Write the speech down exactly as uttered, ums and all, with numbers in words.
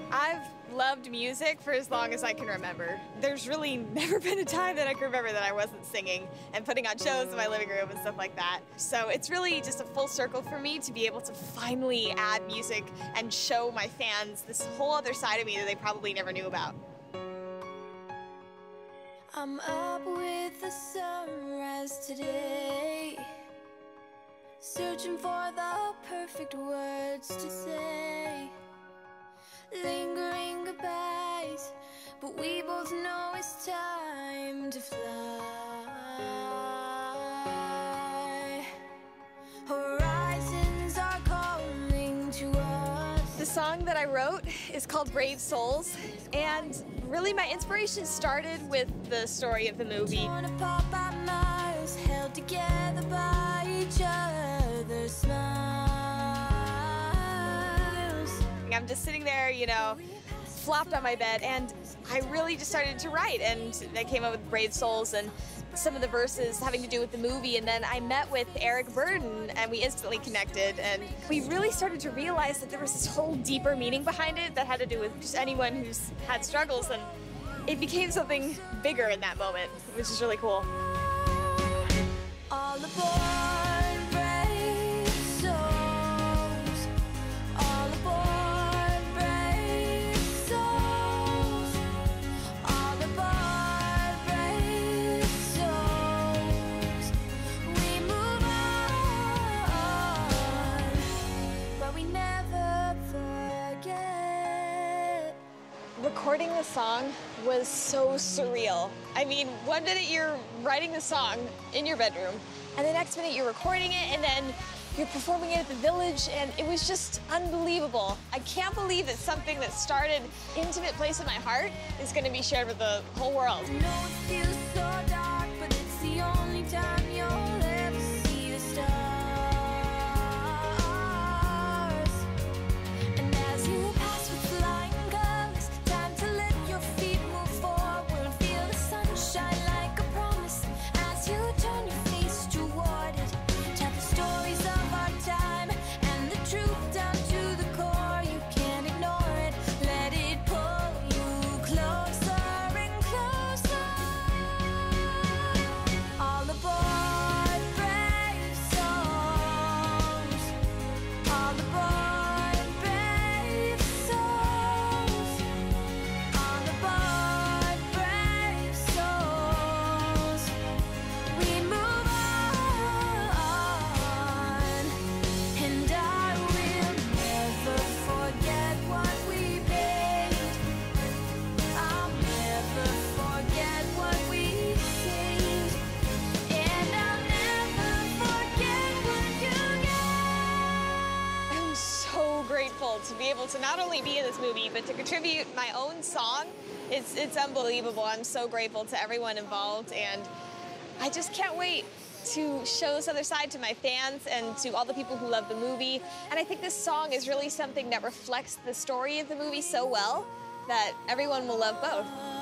I've loved music for as long as I can remember. There's really never been a time that I can remember that I wasn't singing and putting on shows in my living room and stuff like that. So it's really just a full circle for me to be able to finally add music and show my fans this whole other side of me that they probably never knew about. I'm up with the sunrise today, searching for the perfect words to say. Lingering goodbyes, but we both know it's time to fly. Horizons are calling to us. The song that I wrote is called Brave Souls, and really my inspiration started with the story of the movie. Torn apart by miles, held together by each other's smiles. I'm just sitting there, you know, flopped on my bed, and I really just started to write, and I came up with Brave Souls and some of the verses having to do with the movie. And then I met with Eric Burdon, and we instantly connected, and we really started to realize that there was this whole deeper meaning behind it that had to do with just anyone who's had struggles, and it became something bigger in that moment, which is really cool. All aboard, brave souls. All aboard, brave souls. All aboard, brave souls. We move on, but we never forget. Recording the song was so surreal. I mean, one minute you're writing the song in your bedroom, and the next minute you're recording it, and then you're performing it at the Village, and it was just unbelievable. I can't believe that something that started intimate place in my heart is going to be shared with the whole world. I know it feels so dark, but it's the only time you'll ever see the stars. And as you pass with flying colors, time to let your feet move forward. Feel the sunshine like a promise as you turn your face toward it. Tell the stories of our time and the truth down to the core. You can't ignore it. Let it pull you closer and closer. All aboard, brave souls. All aboard, brave souls. All aboard, brave souls. We move on, and I will never forget what we made. I'll never forget what we saved, and I'll never forget what you gave. I'm so grateful to be able to not only be in this movie, but to contribute my own song. It's, it's unbelievable. I'm so grateful to everyone involved, and I just can't wait to show this other side to my fans and to all the people who love the movie. And I think this song is really something that reflects the story of the movie so well that everyone will love both.